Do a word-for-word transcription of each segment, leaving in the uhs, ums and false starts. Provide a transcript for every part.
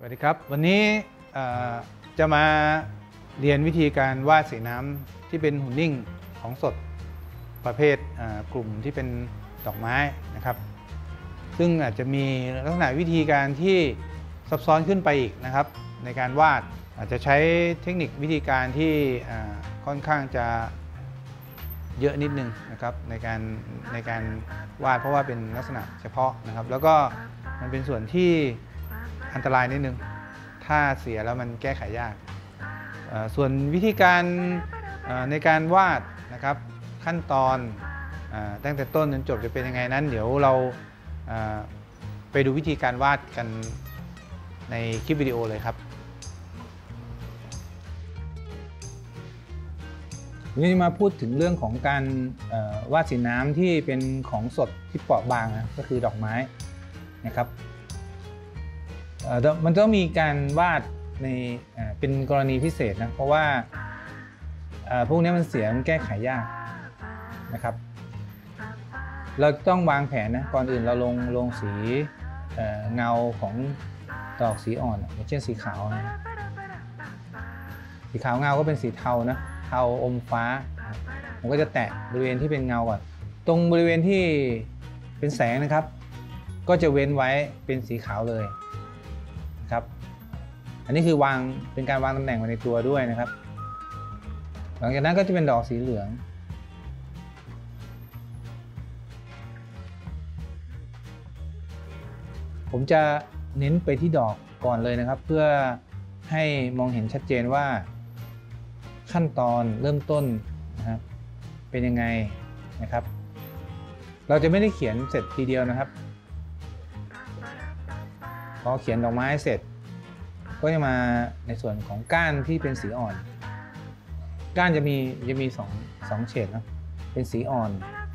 สวัสดีครับวันนี้จะมาเรียนวิธีการวาดสีน้ำที่เป็นหุ่นนิ่งของสดประเภทกลุ่มที่เป็นดอกไม้นะครับซึ่งอาจจะมีลักษณะวิธีการที่ซับซ้อนขึ้นไปอีกนะครับในการวาดอาจจะใช้เทคนิควิธีการที่ค่อนข้างจะเยอะนิดนึงนะครับในการในการวาดเพราะว่าเป็นลักษณะเฉพาะนะครับแล้วก็มันเป็นส่วนที่อันตรายนิดนึงถ้าเสียแล้วมันแก้ไขยากส่วนวิธีการในการวาดนะครับขั้นตอนตั้งแต่ต้นจนจบจะเป็นยังไงนั้นเดี๋ยวเราไปดูวิธีการวาดกันในคลิปวิดีโอเลยครับวันนี้มาพูดถึงเรื่องของการวาดสีน้ำที่เป็นของสดที่เปราะบางนะก็คือดอกไม้นะครับมันต้องมีการวาดในเป็นกรณีพิเศษนะเพราะว่าพวกนี้มันเสียมันแก้ไขยากนะครับเราต้องวางแผนนะก่อนอื่นเราลงลงสีเงาของดอกสีอ่อนอย่างเช่นสีขาวนะสีขาวเงาก็เป็นสีเทานะเทาอมฟ้าผมก็จะแตะบริเวณที่เป็นเงาก่อนตรงบริเวณที่เป็นแสงนะครับก็จะเว้นไว้เป็นสีขาวเลยครับอันนี้คือวางเป็นการวางตำแหน่งไว้ในตัวด้วยนะครับหลังจากนั้นก็จะเป็นดอกสีเหลืองผมจะเน้นไปที่ดอกก่อนเลยนะครับเพื่อให้มองเห็นชัดเจนว่าขั้นตอนเริ่มต้นนะครับเป็นยังไงนะครับเราจะไม่ได้เขียนเสร็จทีเดียวนะครับพอเขียนดอกไม้เสร็จก็จะมาในส่วนของก้านที่เป็นสีอ่อนก้านจะมีจะมีสองสองเฉดนะเป็นสีอ่อน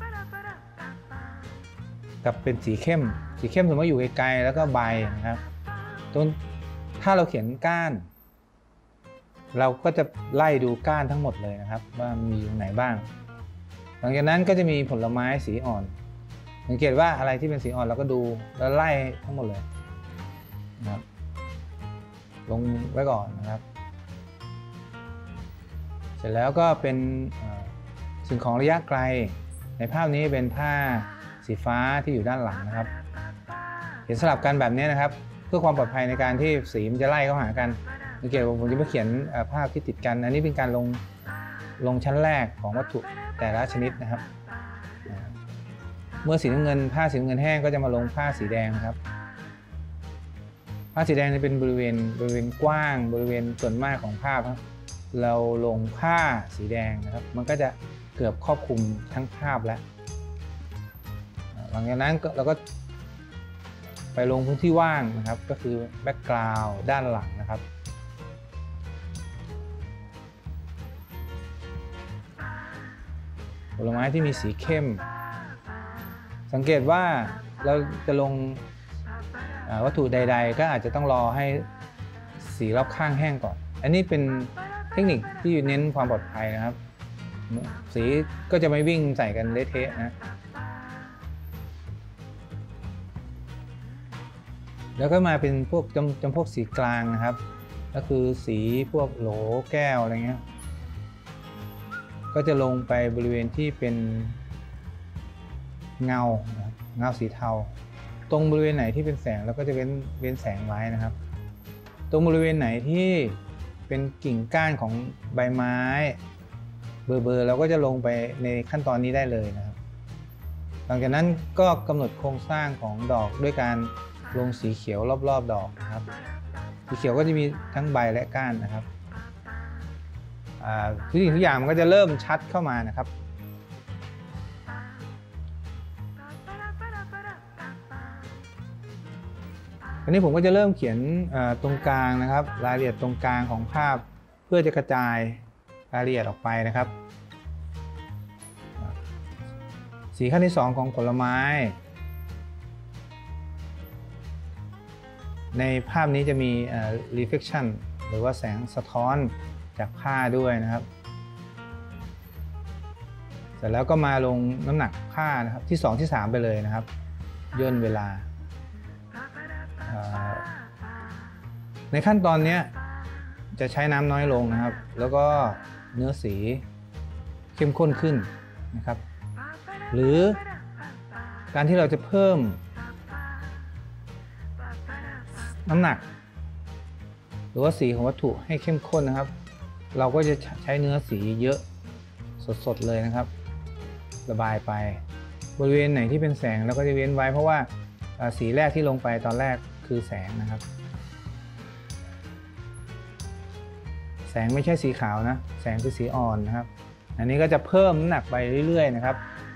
กับเป็นสีเข้มสีเข้มสมมติอยู่ไกลๆแล้วก็ใบนะครับตรงถ้าเราเขียนก้านเราก็จะไล่ดูก้านทั้งหมดเลยนะครับว่ามีอยู่ไหนบ้างหลังจากนั้นก็จะมีผลไม้สีอ่อนสังเกตว่าอะไรที่เป็นสีอ่อนเราก็ดูแล้วไล่ทั้งหมดเลยนะครับลงไว้ก่อนนะครับเสร็จแล้วก็เป็นสิ่งของระยะไกลในภาพนี้เป็นผ้าสีฟ้าที่อยู่ด้านหลังนะครับเห็นสลับกันแบบนี้นะครับเพื่อความปลอดภัยในการที่สีมันจะไล่เข้าหากันสังเกตว่าผมจะไม่เขียนภาพที่ติดกันอันนี้เป็นการลงลงชั้นแรกของวัตถุแต่ละชนิดนะครับเมื่อสีน้ำเงินผ้าสีน้ำเงินแห้งก็จะมาลงผ้าสีแดงครับผ้าสีแดงจะเป็นบริเวณบริเวณกว้างบริเวณส่วนมากของภาพครับเราลงผ้าสีแดงนะครับมันก็จะเกือบครอบคลุมทั้งภาพแล้วหลังจากนั้นเราก็ไปลงพื้นที่ว่างนะครับก็คือแบ็กกราวด์ด้านหลังนะครับผลไม้ที่มีสีเข้มสังเกตว่าเราจะลงวัตถุใดๆก็อาจจะต้องรอให้สีรอบข้างแห้งก่อนอันนี้เป็นเทคนิคที่เน้นความปลอดภัยนะครับสีก็จะไม่วิ่งใส่กันเละเทะนะแล้วก็มาเป็นพวกจำจำพวกสีกลางนะครับก็คือสีพวกโหลแก้วอะไรเงี้ยก็จะลงไปบริเวณที่เป็นเงาเงาสีเทาตรงบริเวณไหนที่เป็นแสงเราก็จะเว้นเว้นแสงไว้นะครับตรงบริเวณไหนที่เป็นกิ่งก้านของใบไม้เบอร์เบอร์เราก็จะลงไปในขั้นตอนนี้ได้เลยนะครับหลังจากนั้นก็กำหนดโครงสร้างของดอกด้วยการลงสีเขียวรอบๆดอกนะครับสีเขียวก็จะมีทั้งใบและก้านนะครับทุกสิ่งทุกอย่างมันก็จะเริ่มชัดเข้ามานะครับอันนี้ผมก็จะเริ่มเขียนตรงกลางนะครับรายละเอียดตรงกลางของภาพเพื่อจะกระจายรายละเอียดออกไปนะครับสีขั้นที่สองของผลไม้ในภาพนี้จะมี reflection หรือว่าแสงสะท้อนจากผ้าด้วยนะครับเสร็จแล้วก็มาลงน้ำหนักผ้านะครับที่สองที่สามไปเลยนะครับย่นเวลาในขั้นตอนนี้จะใช้น้ำน้อยลงนะครับแล้วก็เนื้อสีเข้มข้นขึ้นนะครับหรือการที่เราจะเพิ่มน้ำหนักหรือว่าสีของวัตถุให้เข้มข้นนะครับเราก็จะใช้เนื้อสีเยอะสดๆเลยนะครับระบายไปบริเวณไหนที่เป็นแสงเราก็จะเว้นไว้เพราะว่าสีแรกที่ลงไปตอนแรกคือแสงนะครับแสงไม่ใช่สีขาวนะแสงคือสีอ่อนนะครับอันนี้ก็จะเพิ่มน้ำหนักไปเรื่อยๆนะครับ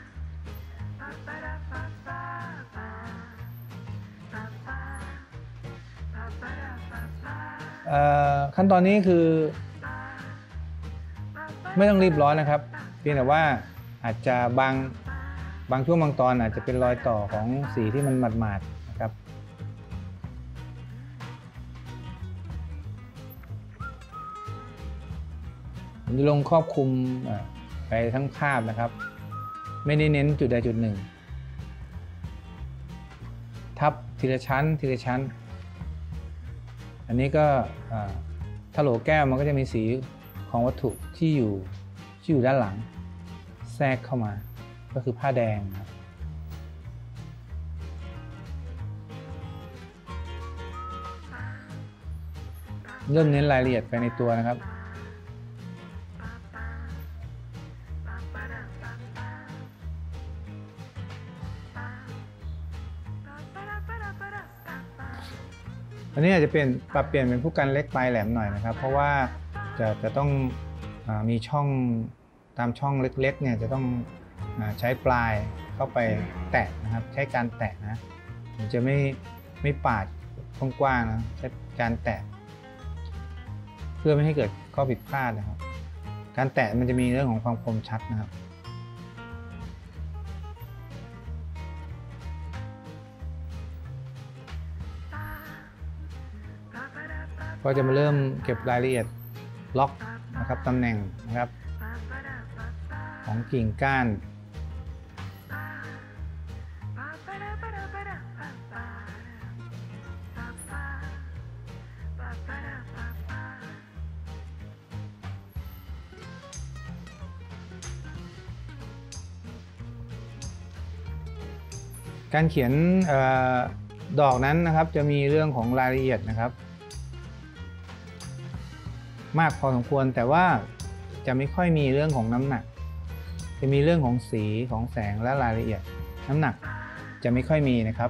ขั้นตอนนี้คือไม่ต้องรีบร้อนนะครับเพียงแต่ว่าอาจจะบางบางช่วงบางตอนอาจจะเป็นรอยต่อของสีที่มันหมาดๆนะครับผมจะลงครอบคลุมไปทั้งภาพนะครับไม่ได้เน้นจุดใดจุดหนึ่งทับทีละชั้นทีละชั้นอันนี้ก็ถ้าโหลแก้วมันก็จะมีสีของวัตถุที่อยู่ที่อยู่ด้านหลังแทรกเข้ามาก็คือผ้าแดงครับเริ่มเน้นรายละเอียดไปในตัวนะครับอันนี้อาจจะเป็นปรับเปลี่ยนเป็นผู้กันเล็กปลายแหลมหน่อยนะครับเพราะว่าจะจะต้องมีช่องตามช่องเล็กๆเนี่ยจะต้องใช้ปลายเข้าไปแตะนะครับใช้การแตะนะผมจะไม่ไม่ปาดกว้างๆนะใช้การแตะเพื่อไม่ให้เกิดข้อผิดพลาดนะครับการแตะมันจะมีเรื่องของความคมชัดนะครับก็จะมาเริ่มเก็บรายละเอียดล็อกนะครับตำแหน่งนะครับของกิ่งก้านการเขียนดอกนั้นนะครับจะมีเรื่องของรายละเอียดนะครับมากพอสมควรแต่ว่าจะไม่ค่อยมีเรื่องของน้ำหนักจะมีเรื่องของสีของแสงและรายละเอียดน้ำหนักจะไม่ค่อยมีนะครับ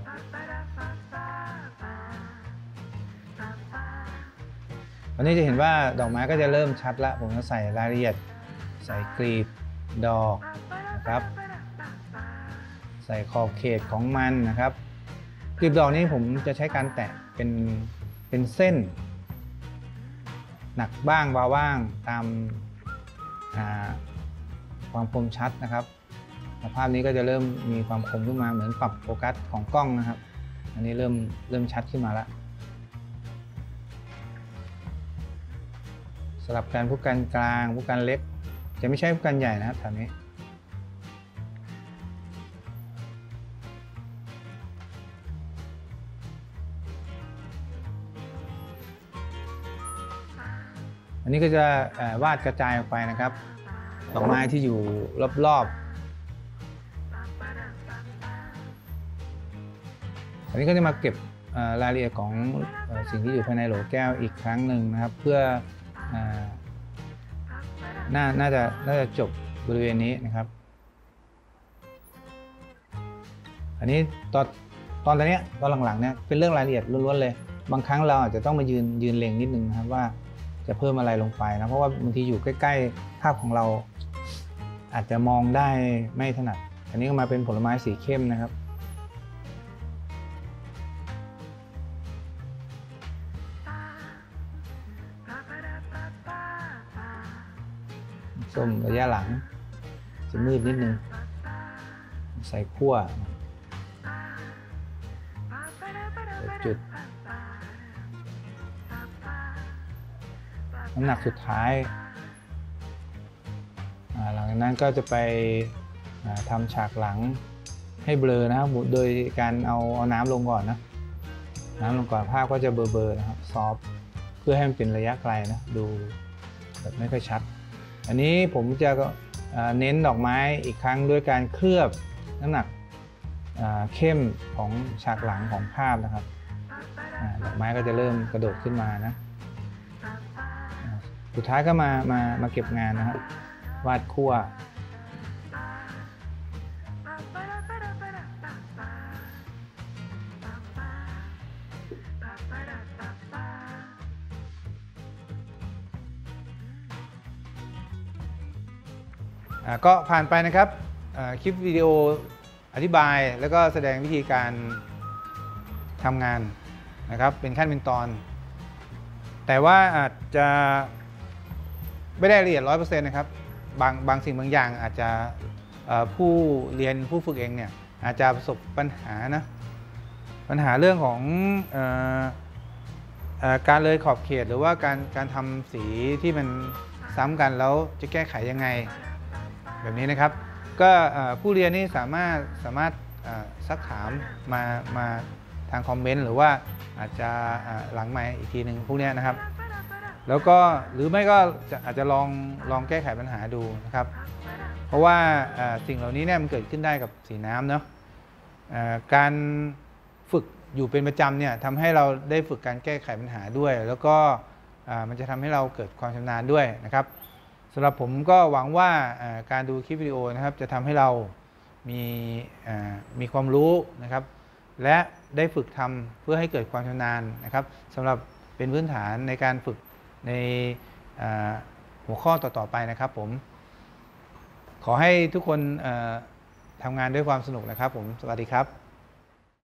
ตอนนี้จะเห็นว่าดอกไม้ก็จะเริ่มชัดละผมจะใส่รายละเอียดใส่กลีบดอกนะครับใส่ขอบเขตของมันนะครับกลีบดอกนี้ผมจะใช้การแตะเป็นเป็นเส้นหนักบ้างเบาบ้างตามความคมชัดนะครับภาพนี้ก็จะเริ่มมีความคมขึ้นมาเหมือนปรับโฟกัสของกล้องนะครับอันนี้เริ่มเริ่มชัดขึ้นมาแล้วสลับกันผู้กันกลางผู้กันเล็กจะไม่ใช่ผู้กันใหญ่นะครับแถวนี้อันนี้ก็จะวาดกระจายออกไปนะครับดอกไม้ที่อยู่รอบๆอันนี้ก็จะมาเก็บรายละเอียดของสิ่งที่อยู่ภายในโหลแก้วอีกครั้งหนึ่งนะครับเพื่อน่าน่าจะน่าจะจบบริเวณนี้นะครับอันนี้ตอนตอนนี้ตอนหลังๆเนี่ยเป็นเรื่องรายละเอียดล้วนๆเลยบางครั้งเราอาจจะต้องมายืนยืนเล็งนิดนึงนะครับว่าจะเพิ่มอะไรลงไปนะเพราะว่าบางทีอยู่ใกล้ๆภาพของเราอาจจะมองได้ไม่ถนัดอันนี้ก็มาเป็นผลไม้สีเข้มนะครับส้มระยะหลังจะมืดนิดนึงใส่ขั้วจุดน้ำหนักสุดท้ายหลังจากนั้นก็จะไปทำฉากหลังให้เบลอนะครับโดยการเอาเอาน้ำลงก่อนนะน้ำลงก่อนภาพก็จะเบลอๆนะครับซอฟเพื่อให้มันเป็นระยะไกลนะดูแบบไม่ค่อยชัดอันนี้ผมจะเน้นดอกไม้อีกครั้งด้วยการเคลือบน้ำหนักเข้มของฉากหลังของภาพนะครับดอกไม้ก็จะเริ่มกระโดดขึ้นมานะสุดท้ายก็มามามาเก็บงานนะครับวาดขั้วก็ผ่านไปนะครับคลิปวิดีโออธิบายแล้วก็แสดงวิธีการทำงานนะครับเป็นขั้นเป็นตอนแต่ว่าอาจจะไม่ได้ละเอียด ร้อยเปอร์เซ็นต์ นะครับบางบางสิ่งบางอย่างอาจจะผู้เรียนผู้ฝึกเองเนี่ยอาจจะประสบปัญหานะปัญหาเรื่องของเอ่อเอ่อการเลยขอบเขตหรือว่าการการทำสีที่มันซ้ำกันแล้วจะแก้ไขยังไงแบบนี้นะครับก็ผู้เรียนนี่สามารถสามารถซักถามมามาทางคอมเมนต์หรือว่าอาจจะหลังไมค์อีกทีหนึ่งพวกนี้นะครับแล้วก็หรือไม่ก็จะอาจจะลองลองแก้ไขปัญหาดูนะครับเพราะว่าสิ่งเหล่านี้เนี่ยมันเกิดขึ้นได้กับสีน้ำเนาะการฝึกอยู่เป็นประจำเนี่ยทำให้เราได้ฝึกการแก้ไขปัญหาด้วยแล้วก็มันจะทำให้เราเกิดความชำนาญด้วยนะครับสำหรับผมก็หวังว่าการดูคลิปวิดีโอนะครับจะทำให้เรามีมีความรู้นะครับและได้ฝึกทำเพื่อให้เกิดความชำนาญนะครับสำหรับเป็นพื้นฐานในการฝึกในหัวข้อต่อๆไปนะครับผมขอให้ทุกคนทำงานด้วยความสนุกนะครับผมสวัสดีครับ